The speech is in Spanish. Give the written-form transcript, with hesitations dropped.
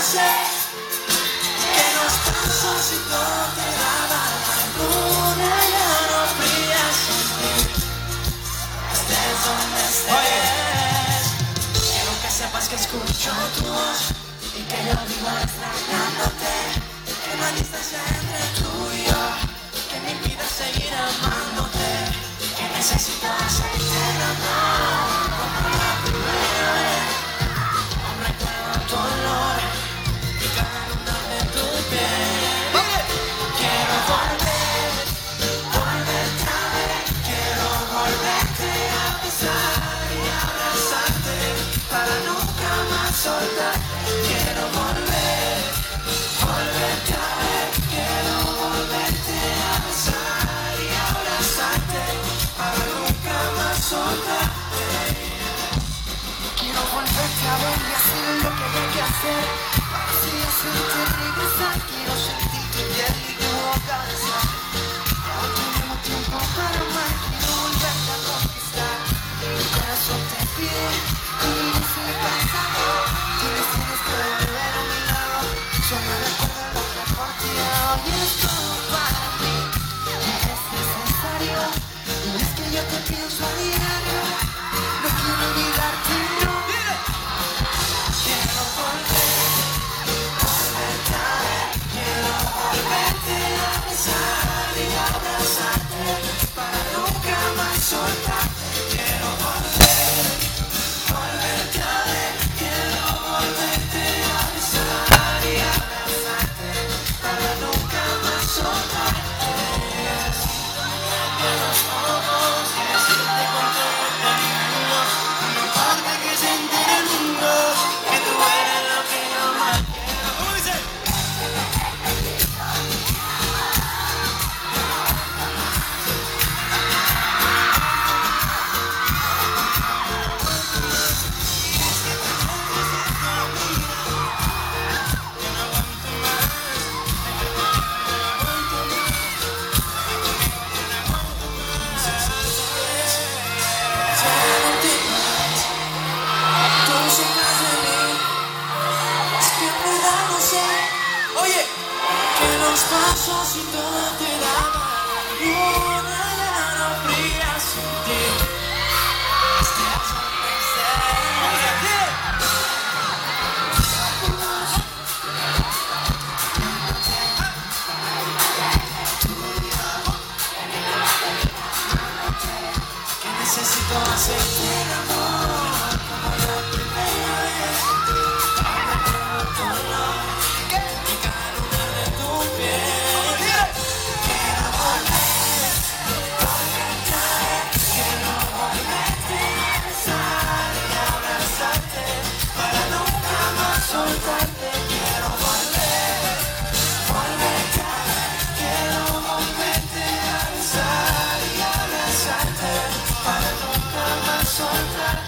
sé que nos pasó si todo te daba la luna ya no brilla sin ti. Estés donde estés, quiero que sepas que escucho tu voz y que yo vivo extrañándote, que no hay distancia entre tú y yo que me impida seguir amándote, que necesito hacerte el amor como la primera vez. Aún recuerdo tu olor y cada luna de tu piel. Quiero volver, volverte a ver, quiero volverte a besar y abrazarte para nunca más soltarte. Quiero volver, volverte a ver, quiero volverte a besar y abrazarte para nunca más soltarte. Quiero volverte a ver y hacer lo que haya que hacer para así hacerte regresar. Quiero sentir tu piel y tu boca besar. No tenemos tiempo para amar. Quiero volverte a conquistar. Mi corazón te pide y dice mi pasado. Tienes que volver a mi lado. Solo recuerda lo que por ti hago. Y eres todo para mí. Eres necesario. Y es que yo te pienso a diario. No quiero olvidarte, no. Quiero volver, volverte a ver. Quiero volverte a besar y abrazarte para nunca más soltarte. Quiero volver, volverte a ver. Quiero volverte a besar y abrazarte para nunca más soltarte. En los ojos y decirte con todo el cariño, no importa que se entere el mundo, que tú eres lo que yo más quiero. ¿Cómo dice? Oye, que los pasos y todo te daba la luna ya no brilla sin ti. Estés donde estés. Que necesito hacerte el amor como la primera vez. Recuerdo tu olor y cada luna de tu piel. Quiero volver, volverte a ver. Quiero volverte a besar y abrazarte para nunca más soltarte. Quiero volver, volverte a ver. Quiero volverte a besar y abrazarte para nunca más soltarte.